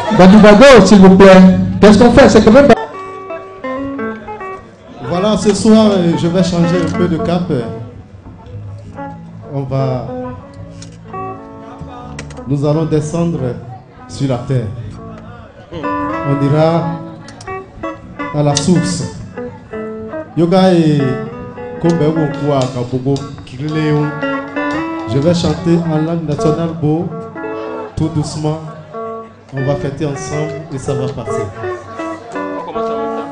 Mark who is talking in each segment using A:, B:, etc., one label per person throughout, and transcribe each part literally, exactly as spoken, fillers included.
A: Badoubago, s'il vous plaît. Qu'est-ce qu'on fait? C'est quand même...
B: Voilà, ce soir, je vais changer un peu de cap. On va... Nous allons descendre sur la terre. On ira à la source. Yoga et je vais chanter en langue nationale beau, tout doucement. On va fêter ensemble et ça va passer. On commence en même temps.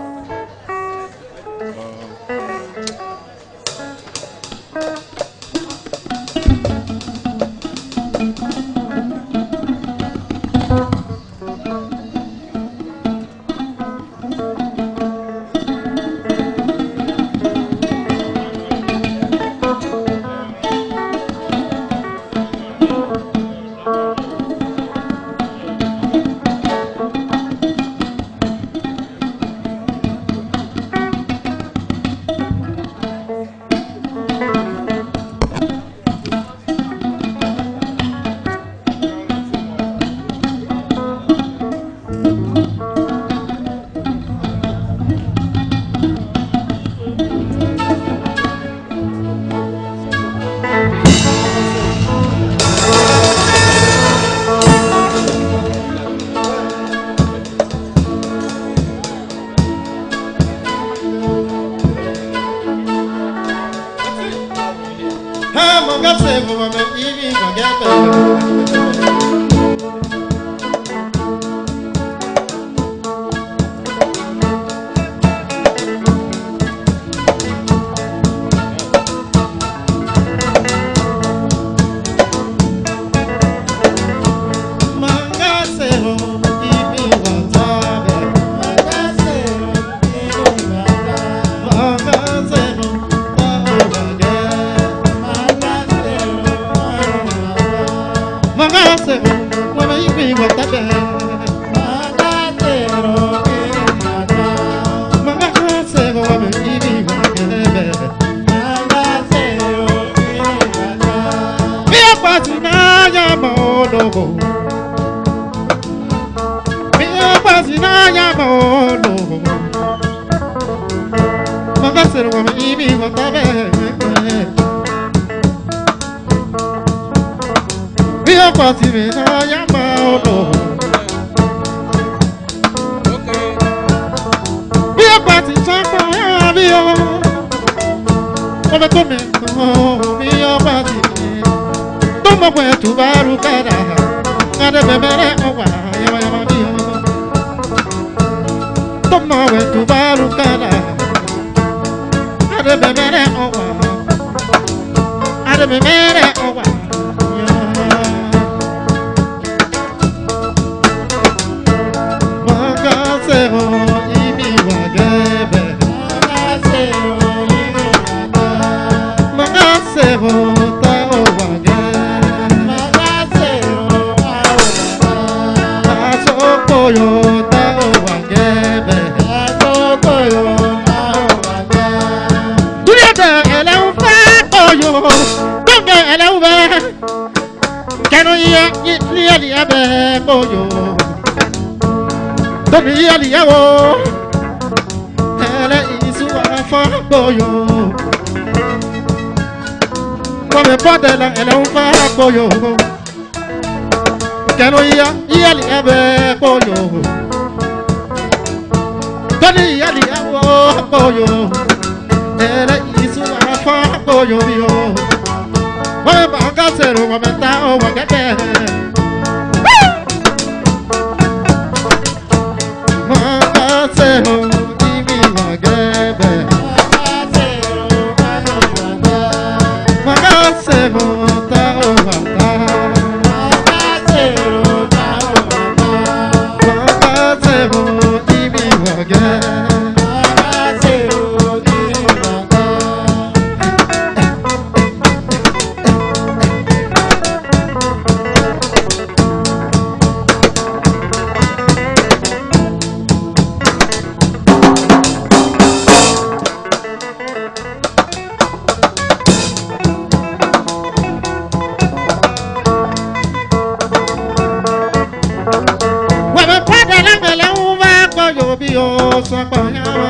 B: yo bio so pa ya wa.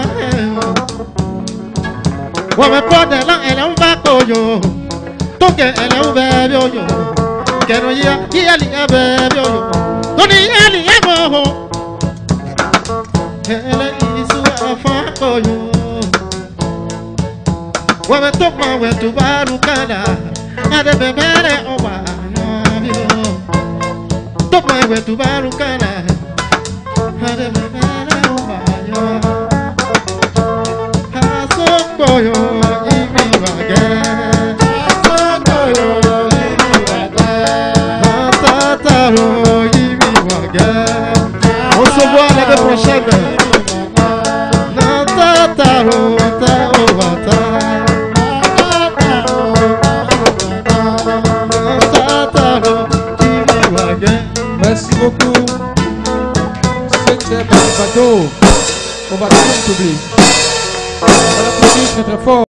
B: Wa me pode la ele un va coyo. Toque ele un be yo yo. Que no ya ya li be yo yo. Toni ya li mo. Ele isu afa coyo. Wa me tok ma we tu baru kana. Ade be mere o wa yo. Tok ma we tu baru kana. Ade be mere o wa yo. Ha so coyo imi wa ge. Ha so coyo imi wa ge. Ha ta ta ro imi wa ge. On se voit l'année prochaine. Na ta ta ro ta o wa ta.
A: Merci beaucoup. C'était Bateau. On va tout public. On va l'applaudir très très fort.